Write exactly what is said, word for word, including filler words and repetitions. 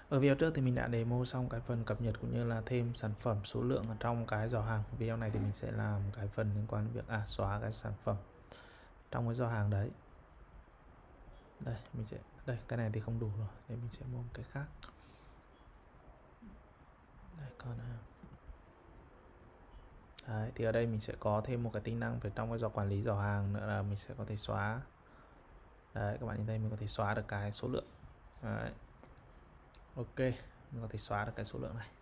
Ở video trước thì mình đã demo xong cái phần cập nhật cũng như là thêm sản phẩm số lượng ở trong cái giỏ hàng. Video này thì mình sẽ làm cái phần liên quan đến việc à xóa cái sản phẩm trong cái giỏ hàng đấy. Đây mình sẽ đây cái này thì không đủ rồi, để mình sẽ mua một cái khác. Đây còn à. Đấy, thì ở đây mình sẽ có thêm một cái tính năng về trong cái giỏ quản lý giỏ hàng nữa là mình sẽ có thể xóa. Đấy các bạn nhìn thấy mình có thể xóa được cái số lượng. Đấy. Ok, mình có thể xóa được cái số lượng này.